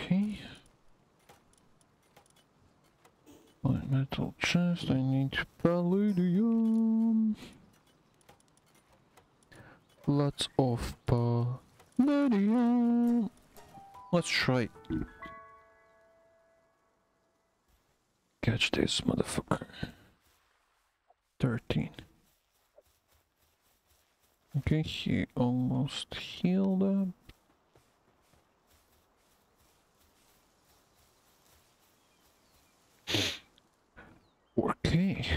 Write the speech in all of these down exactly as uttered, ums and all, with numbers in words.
Okay. My metal chest, I need palladium. Lots of palladium. Let's try it. Catch this motherfucker. thirteen. Okay, he almost healed up. Okay.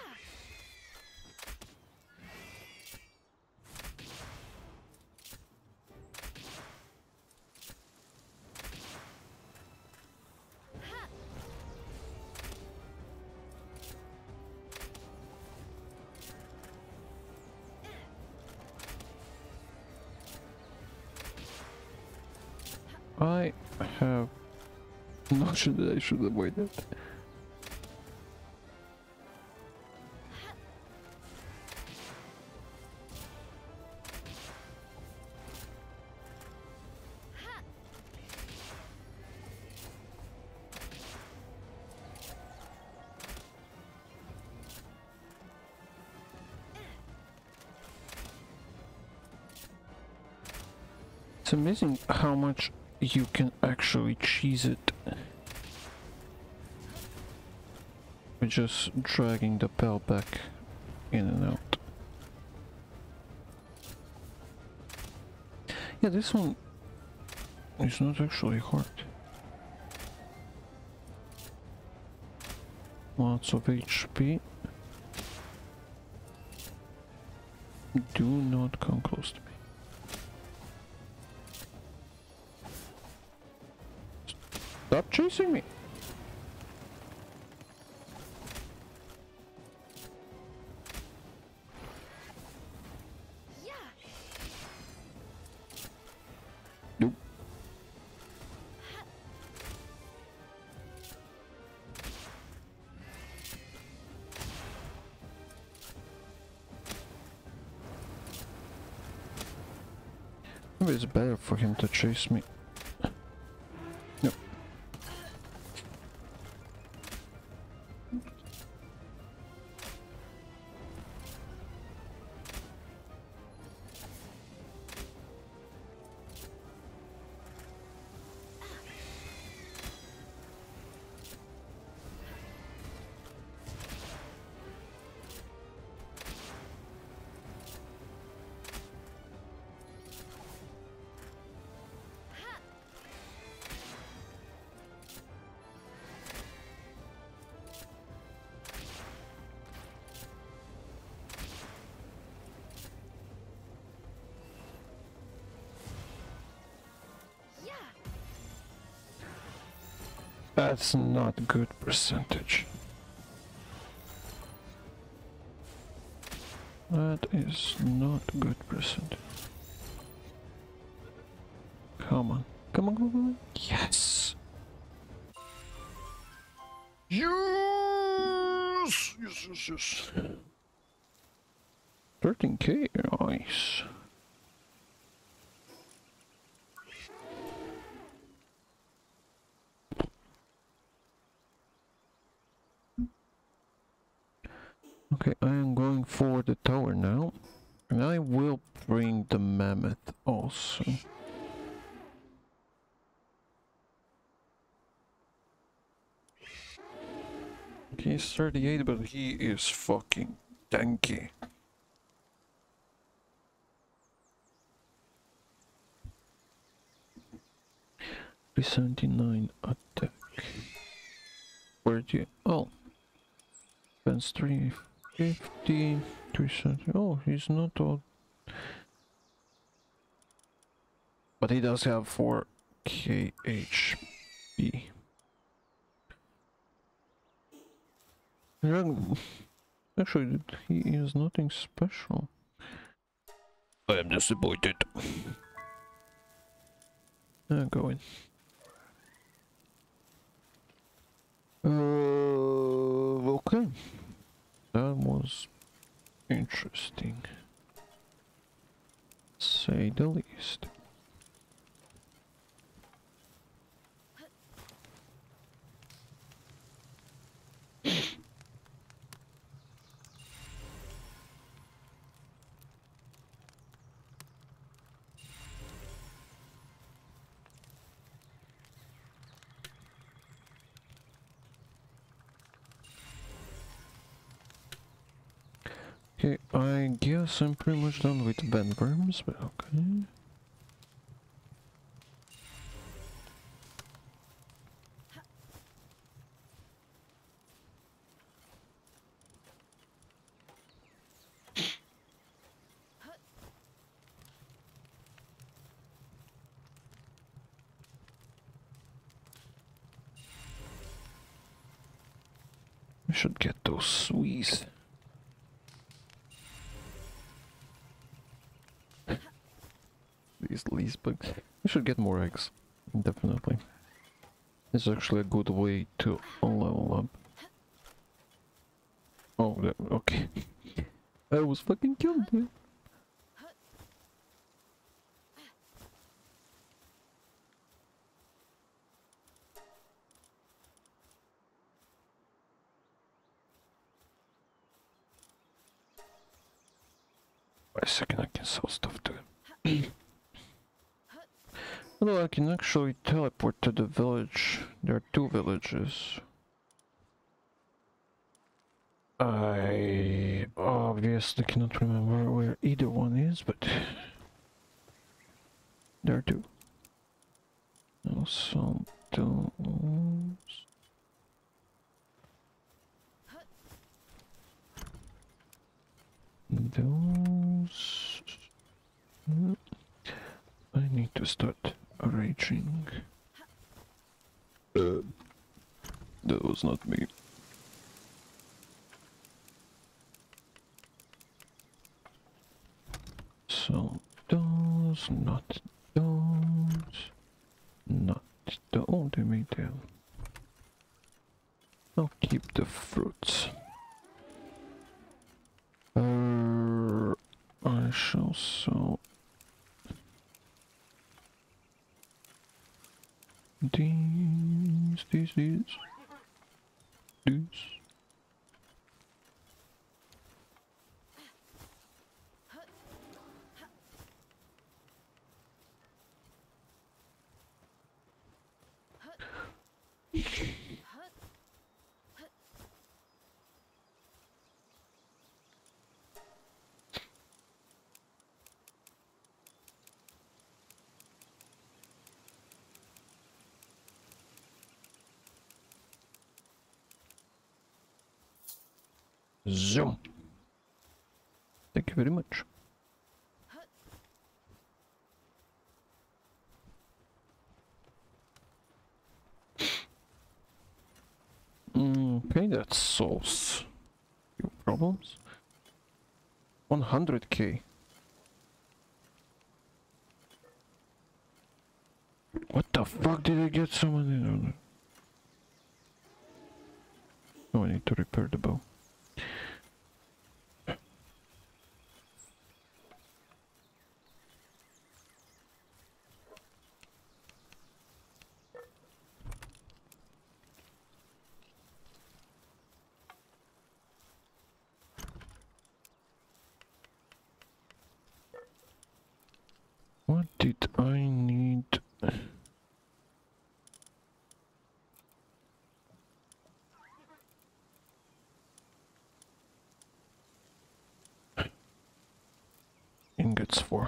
I have notion that I should avoid that. It's amazing how much you can actually cheese it by just dragging the bell back in and out. Yeah, this one is not actually hard. Lots of H P. Do not come close to me. Stop chasing me! Nope. Maybe it's better for him to chase me. Nope. That's not good percentage. That is not good percentage. Come on. Come on, come on, come on. Yes! Yes! Yes, yes, yes. thirteen K, nice. Okay, I am going for the tower now, and I will bring the mammoth also. He's thirty-eight, but he is fucking tanky. three seventy-nine attack. Where do you... Oh. Defense three fifty. three seventy. Oh, he's not all... But he does have four K H P. Actually, he is nothing special. I am disappointed. Uh, go in. Uh, okay. That was interesting. Say the least. I guess I'm pretty much done with Vendworms, but okay. I should get those sweets. These least bugs. I should get more eggs. Definitely. It's actually a good way to level up. Oh, that, okay. I was fucking killed, dude. Wait a second, I can sell stuff to him. Although I can actually teleport to the village. There are two villages. I obviously cannot remember where either one is, but there are two. Also, those. Those. I need to start raging. Uh, that was not me. So those, not those, not the. Oh, they made them. I'll keep the fruits. Uh, I shall sell these, these, these, these. Zoom. Thank you very much. Okay, that solves your problems. one hundred K. What the fuck did I get so many? Oh, I need to repair the bow. What did I need? Ingots for.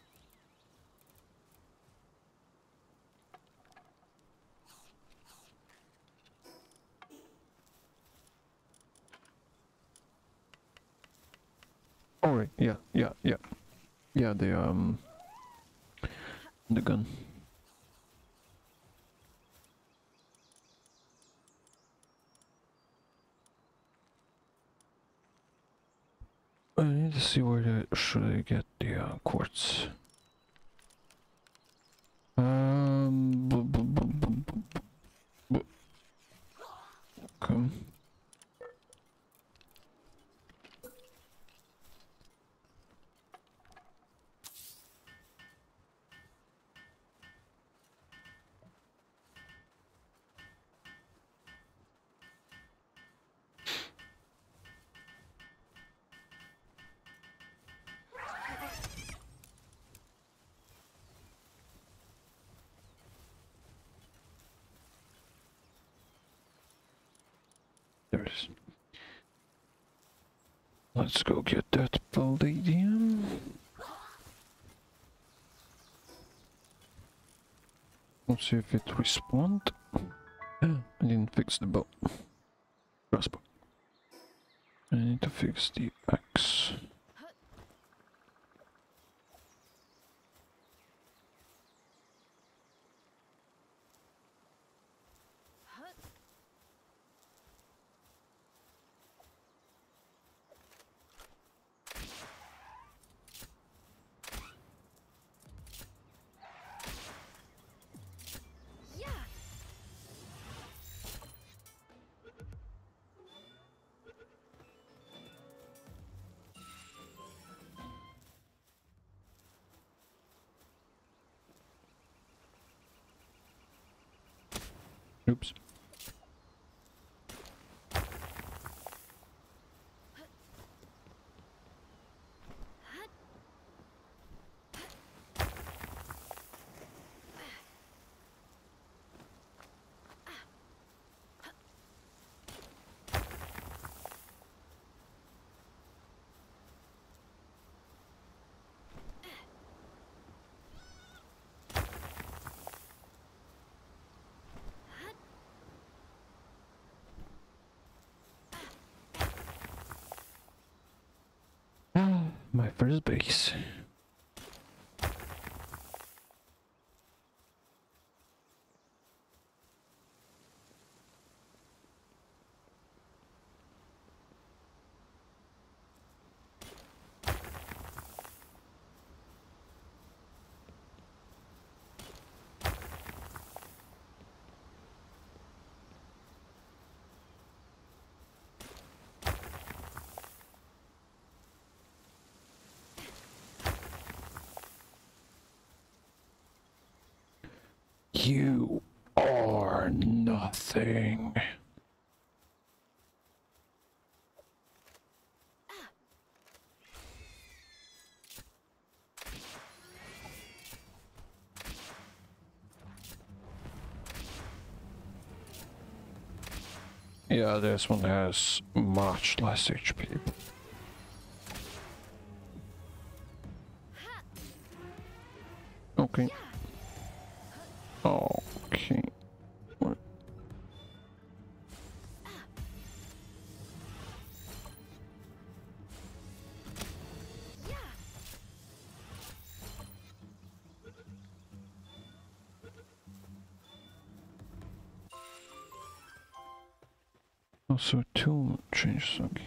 Oh right, yeah, yeah, yeah. Yeah, the um the gun. I need to see where the, should I get the uh, quartz. Um, bu- bu- bu- bu- bu- bu- come. Let's go get that palladium. Let's see if it respawned. I didn't fix the bow. Crossbow. I need to fix the axe. Oops. My first base. You are nothing. Yeah, this one has much less H P. Okay. Okay. What? Also two changes, okay.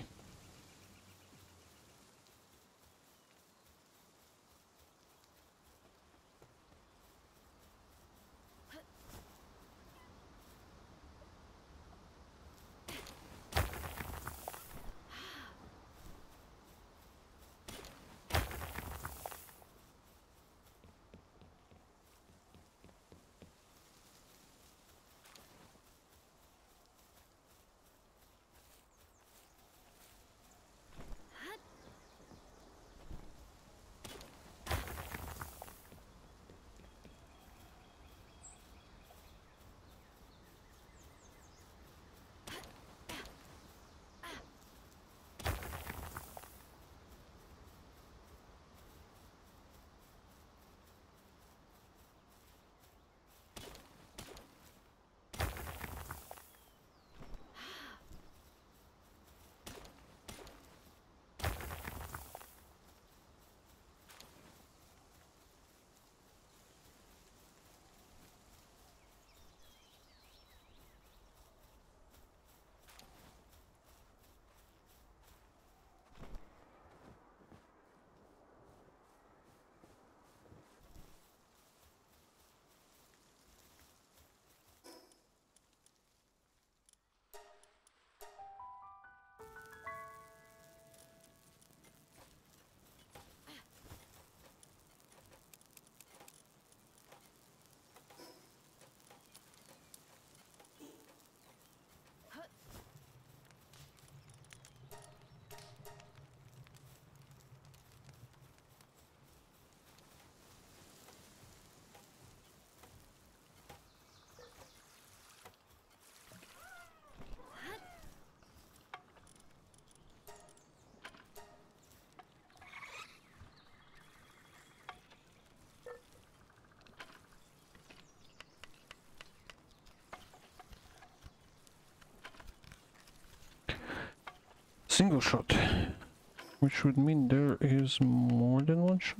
Single shot. Which would mean there is more than one shot.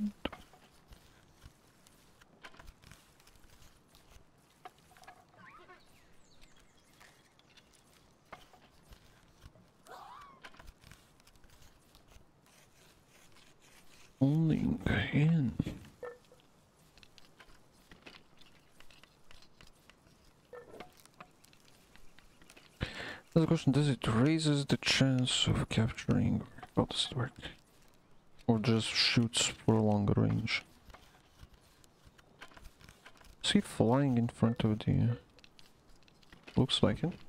Only in. The question, does it raises the chance of capturing? How does it work? Or just shoots for a longer range? Is he flying in front of the... Looks like it.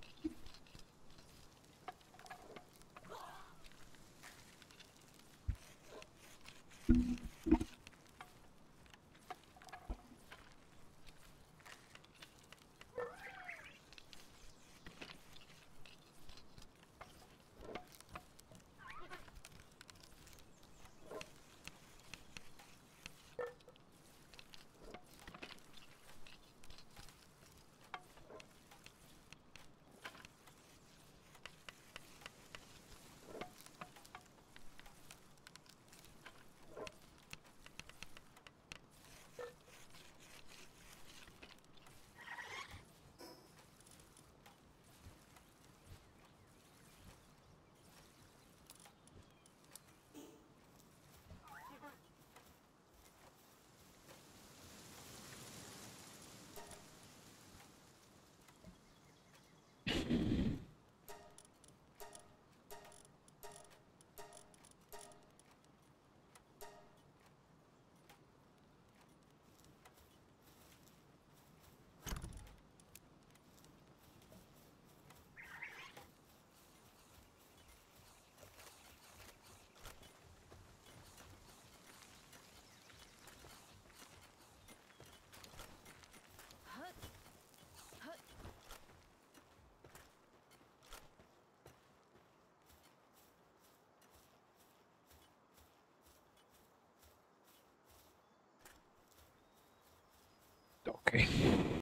Okay.